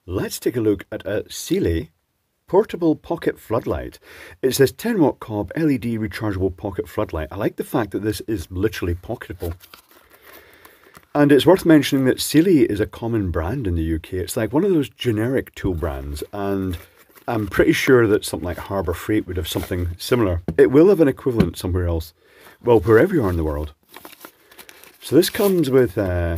Let's take a look at a Sealy portable pocket floodlight. It's this 10 watt cob LED rechargeable pocket floodlight. I like the fact that this is literally pocketable. And it's worth mentioning that Sealy is a common brand in the UK. It's like one of those generic tool brands, and I'm pretty sure that something like Harbour Freight would have something similar. It will have an equivalent somewhere else. Well, wherever you are in the world. So this comes with the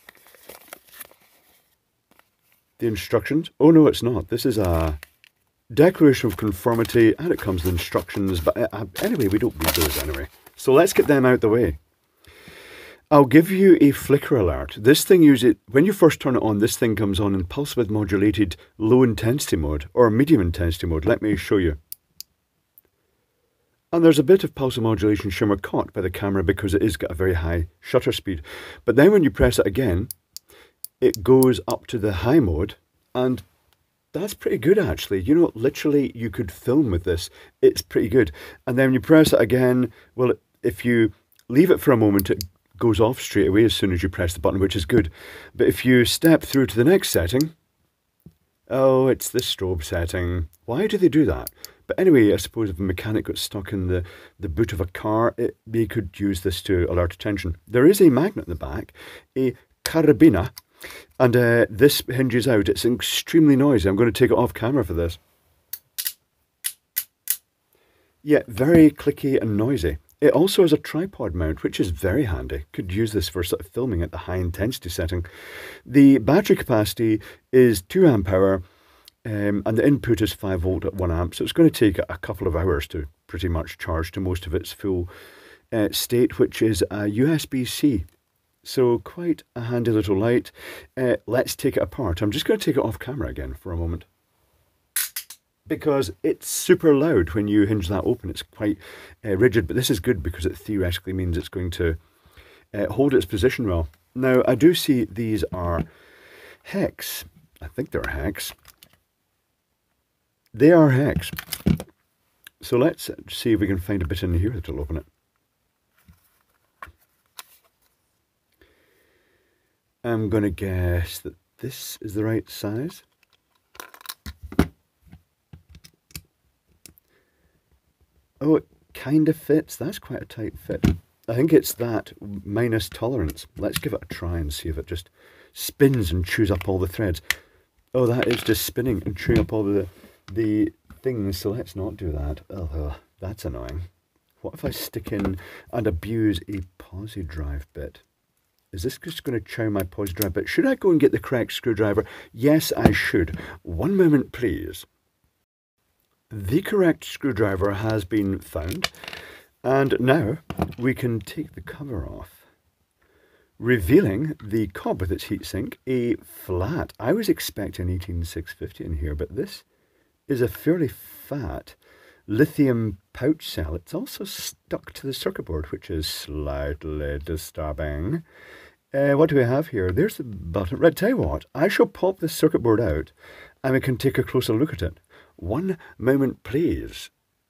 instructions. Oh no, it's not. This is a declaration of conformity, and it comes with instructions. But anyway, we don't read those anyway. So let's get them out the way. I'll give you a flicker alert. This thing when you first turn it on, this thing comes on in pulse width modulated low intensity mode or medium intensity mode. Let me show you. And there's a bit of pulse modulation shimmer caught by the camera because it is got a very high shutter speed. But then when you press it again, it goes up to the high mode, and that's pretty good actually. You know, literally you could film with this. It's pretty good. And then when you press it again, well, if you leave it for a moment, it goes off straight away as soon as you press the button, which is good. But if you step through to the next setting, oh, it's the strobe setting. Why do they do that? But anyway, I suppose if a mechanic got stuck in the boot of a car, they could use this to alert attention. There is a magnet in the back, a carabiner, and this hinges out. It's extremely noisy. I'm going to take it off camera for this. Yeah, very clicky and noisy. It also has a tripod mount, which is very handy. Could use this for sort of filming at the high intensity setting. The battery capacity is 2 amp hour, and the input is 5 volt at 1 amp. So it's going to take a couple of hours to pretty much charge to most of its full state, which is a USB-C. So quite a handy little light. Let's take it apart. I'm just going to take it off camera again for a moment, because it's super loud when you hinge that open. It's quite rigid, but this is good because it theoretically means it's going to hold its position well. Now, I do see these are hex. I think they're hex. They are hex. So let's see if we can find a bit in here that'll open it. I'm going to guess that this is the right size. Oh, it kind of fits. That's quite a tight fit. I think it's that minus tolerance. Let's give it a try and see if it just spins and chews up all the threads. Oh, that is just spinning and chewing up all the things, so let's not do that. Oh, that's annoying. What if I stick in and abuse a posi drive bit? Is this just going to chow my posi drive bit? Should I go and get the correct screwdriver? Yes, I should. One moment, please. The correct screwdriver has been found, and now we can take the cover off, revealing the cob with its heatsink, a flat. I was expecting 18650 in here, but this is a fairly fat lithium pouch cell. It's also stuck to the circuit board, which is slightly disturbing. What do we have here? There's the button. Right, tell you what, I shall pop this circuit board out and we can take a closer look at it. One moment, please.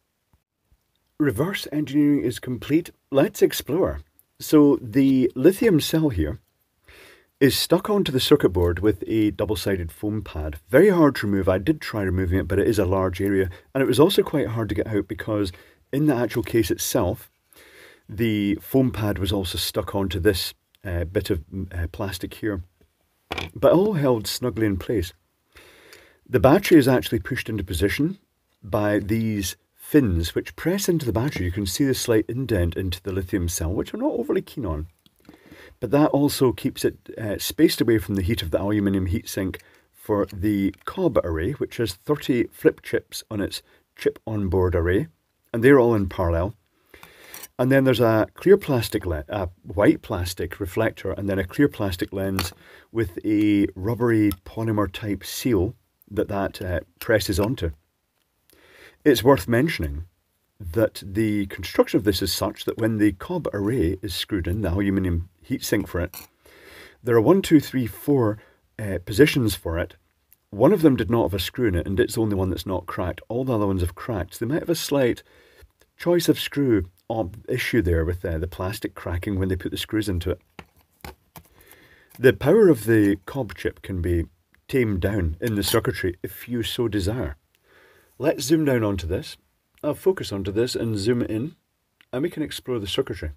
Reverse engineering is complete. Let's explore. So the lithium cell here is stuck onto the circuit board with a double-sided foam pad. Very hard to remove. I did try removing it, but it is a large area. And it was also quite hard to get out because in the actual case itself, the foam pad was also stuck onto this bit of plastic here, but all held snugly in place. The battery is actually pushed into position by these fins which press into the battery. You can see the slight indent into the lithium cell, which I'm not overly keen on. But that also keeps it spaced away from the heat of the aluminium heatsink for the cob array, which has 30 flip chips on its chip on-board array, and they're all in parallel. And then there's a clear plastic, a white plastic reflector, and then a clear plastic lens with a rubbery polymer type seal that presses onto. It's worth mentioning that the construction of this is such that when the cob array is screwed in, the aluminium heatsink for it, there are 1, 2, 3, 4 positions for it. One of them did not have a screw in it, and it's the only one that's not cracked. All the other ones have cracked. So they might have a slight choice of screw issue there with the plastic cracking when they put the screws into it. The power of the cob chip can be tame down in the circuitry if you so desire. Let's zoom down onto this. I'll focus onto this and zoom in, and we can explore the circuitry.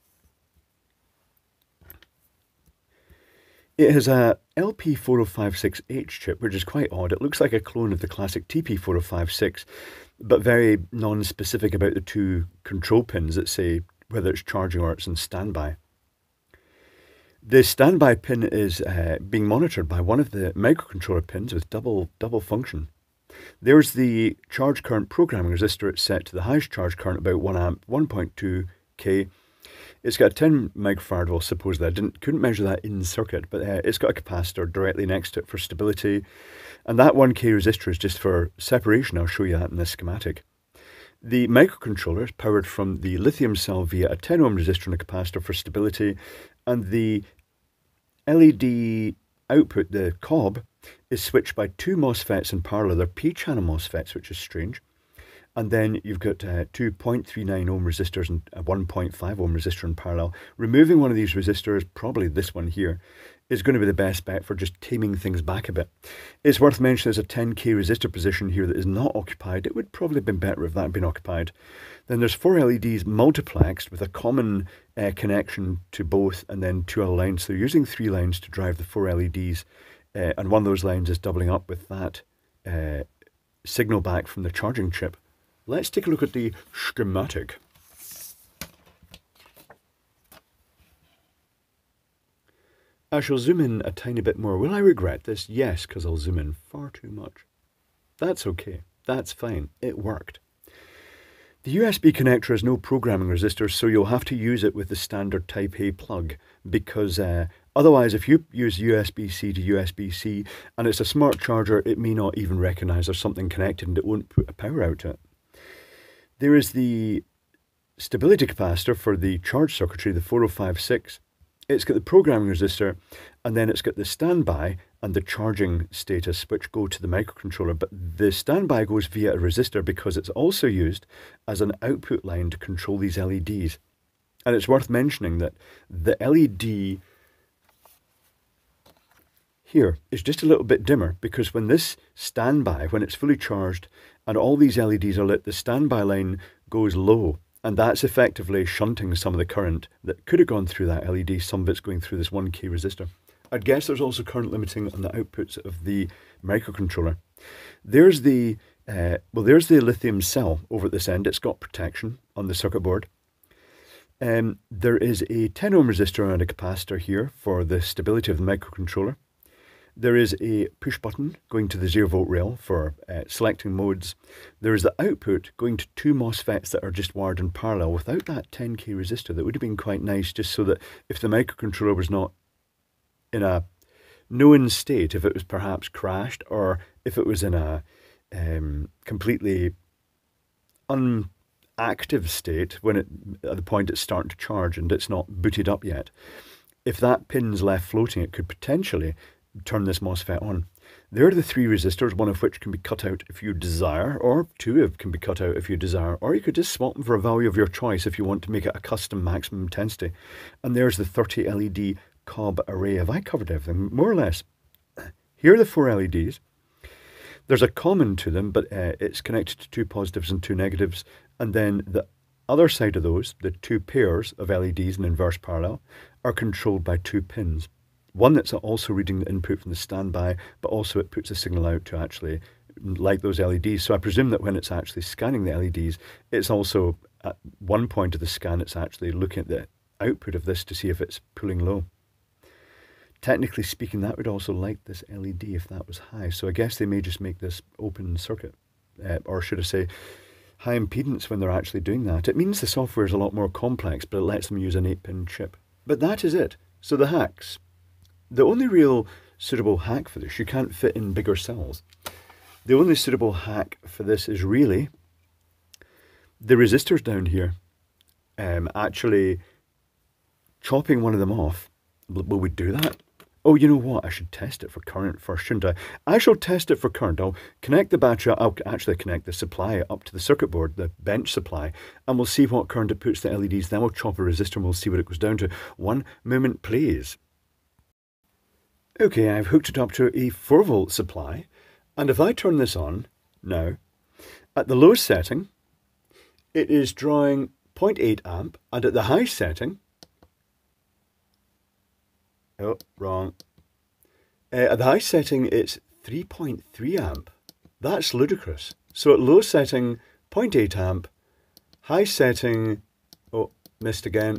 It has a LP4056H chip, which is quite odd. It looks like a clone of the classic TP4056, but very non-specific about the two control pins that say whether it's charging or it's in standby. The standby pin is being monitored by one of the microcontroller pins with double function. There's the charge current programming resistor. It's set to the highest charge current, about 1 amp, 1.2K. It's got a 10 microfarad. Well, supposedly I couldn't measure that in circuit, but it's got a capacitor directly next to it for stability. And that 1K resistor is just for separation. I'll show you that in this schematic. The microcontroller is powered from the lithium cell via a 10 ohm resistor and a capacitor for stability. And the LED output, the cob, is switched by two MOSFETs in parallel. They're P-channel MOSFETs, which is strange. And then you've got two 0.39 ohm resistors and a 1.5 ohm resistor in parallel. Removing one of these resistors, probably this one here, is going to be the best bet for just taming things back a bit. It's worth mentioning there's a 10K resistor position here that is not occupied. It would probably have been better if that had been occupied. Then there's 4 LEDs multiplexed with a common connection to both, and then 2 other lines. So they're using 3 lines to drive the 4 LEDs, and one of those lines is doubling up with that signal back from the charging chip. Let's take a look at the schematic. I shall zoom in a tiny bit more. Will I regret this? Yes, because I'll zoom in far too much. That's okay. That's fine. It worked. The USB connector has no programming resistors, so you'll have to use it with the standard Type A plug, because otherwise, if you use USB-C to USB-C and it's a smart charger, it may not even recognize there's something connected and it won't put a power out to it. There is the stability capacitor for the charge circuitry, the 4056. It's got the programming resistor, and then it's got the standby and the charging status, which go to the microcontroller. But the standby goes via a resistor because it's also used as an output line to control these LEDs. And it's worth mentioning that the LED here is just a little bit dimmer, because when this standby, when it's fully charged and all these LEDs are lit, the standby line goes low, and that's effectively shunting some of the current that could have gone through that LED. Some of it's going through this 1K resistor. I'd guess there's also current limiting on the outputs of the microcontroller. There's the there's the lithium cell over at this end. It's got protection on the circuit board. There is a 10 ohm resistor and a capacitor here for the stability of the microcontroller. There is a push button going to the 0 volt rail for selecting modes. There is the output going to 2 MOSFETs that are just wired in parallel without that 10K resistor. That would have been quite nice, just so that if the microcontroller was not in a known state, if it was perhaps crashed, or if it was in a completely unactive state when at the point it's starting to charge and it's not booted up yet, if that pin's left floating, it could potentially turn this MOSFET on. There are the 3 resistors, one of which can be cut out if you desire, or 2 can be cut out if you desire, or you could just swap them for a value of your choice if you want to make it a custom maximum intensity. And there's the 30 LED cob array. Have I covered everything? More or less. Here are the 4 LEDs. There's a common to them, but it's connected to 2 positives and 2 negatives. And then the other side of those, the 2 pairs of LEDs in inverse parallel, are controlled by 2 pins. One that's also reading the input from the standby, but also it puts a signal out to actually light those LEDs. So I presume that when it's actually scanning the LEDs, it's also at one point of the scan, it's actually looking at the output of this to see if it's pulling low. Technically speaking, that would also light this LED if that was high. So I guess they may just make this open circuit, or should I say high impedance when they're actually doing that. It means the software is a lot more complex, but it lets them use an 8-pin chip. But that is it. So the hacks. The only real suitable hack for this, you can't fit in bigger cells. The only suitable hack for this is really the resistors down here. Actually chopping one of them off. Will we do that? Oh, you know what? I should test it for current first, shouldn't I? I shall test it for current. I'll connect the battery. I'll actually connect the supply up to the circuit board, the bench supply, and we'll see what current it puts to the LEDs. Then we'll chop a resistor and we'll see what it goes down to. One moment, please. Okay, I've hooked it up to a 4-volt supply, and if I turn this on now, at the low setting, it is drawing 0.8 amp, and at the high setting, oh, wrong. At the high setting, it's 3.3 amp. That's ludicrous. So at low setting, 0.8 amp, high setting, oh, missed again.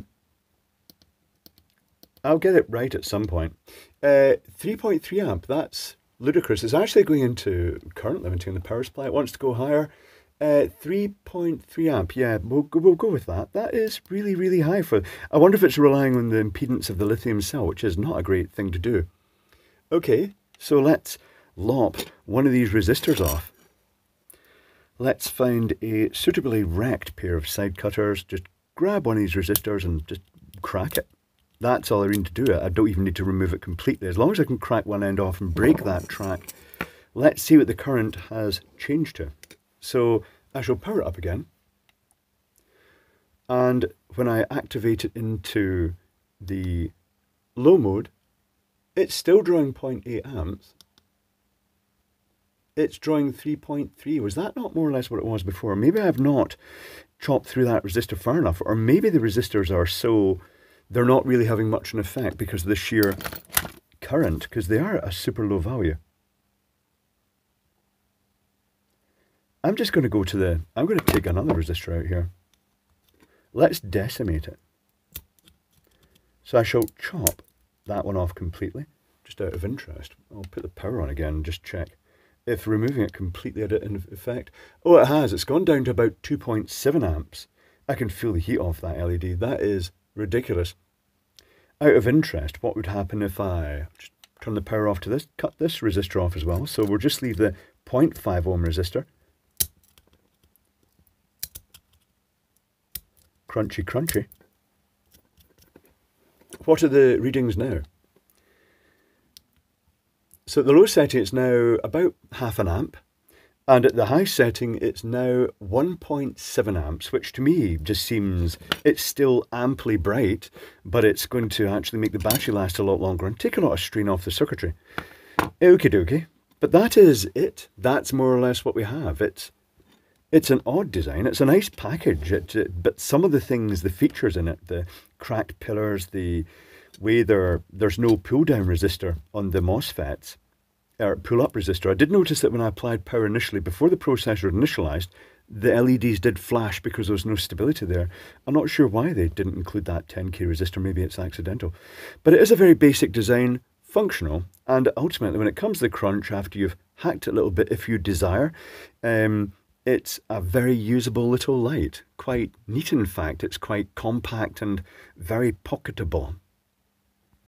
I'll get it right at some point. 3.3 amp, that's ludicrous. It's actually going into current limiting the power supply. It wants to go higher. 3.3 amp, yeah, we'll go with that. That is really, really high for... I wonder if it's relying on the impedance of the lithium cell, which is not a great thing to do. Okay, so let's lop one of these resistors off. Let's find a suitably wrecked pair of side cutters. Just grab one of these resistors and just crack it. That's all I need to do it. I don't even need to remove it completely. As long as I can crack one end off and break that track. Let's see what the current has changed to. So I shall power it up again. And when I activate it into the low mode, it's still drawing 0.8 amps. It's drawing 3.3. Was that not more or less what it was before? Maybe I've not chopped through that resistor far enough. Or maybe the resistors are so... they're not really having much an effect because of the sheer current, because they are a super low value. I'm just going to go to the... I'm going to take another resistor out here. Let's decimate it. So I shall chop that one off completely, just out of interest. I'll put the power on again and just check if removing it completely had an effect. Oh, it has. It's gone down to about 2.7 amps. I can feel the heat off that LED. That is ridiculous. Out of interest, what would happen if I just turn the power off to this, cut this resistor off as well? So we'll just leave the 0.5 ohm resistor. Crunchy, crunchy. What are the readings now? So at the low setting, it's now about half an amp. And at the high setting, it's now 1.7 amps, which to me just seems, it's still amply bright, but it's going to actually make the battery last a lot longer and take a lot of strain off the circuitry. Okie dokie. But that is it. That's more or less what we have. It's an odd design. It's a nice package, but some of the things, the features in it, the cracked pillars, the way there's no pull-down resistor on the MOSFETs, or pull-up resistor. I did notice that when I applied power initially, before the processor initialized, the LEDs did flash because there was no stability there. I'm not sure why they didn't include that 10k resistor. Maybe it's accidental. But it is a very basic design, functional, and ultimately when it comes to the crunch, after you've hacked it a little bit, if you desire, it's a very usable little light. Quite neat, in fact. It's quite compact and very pocketable.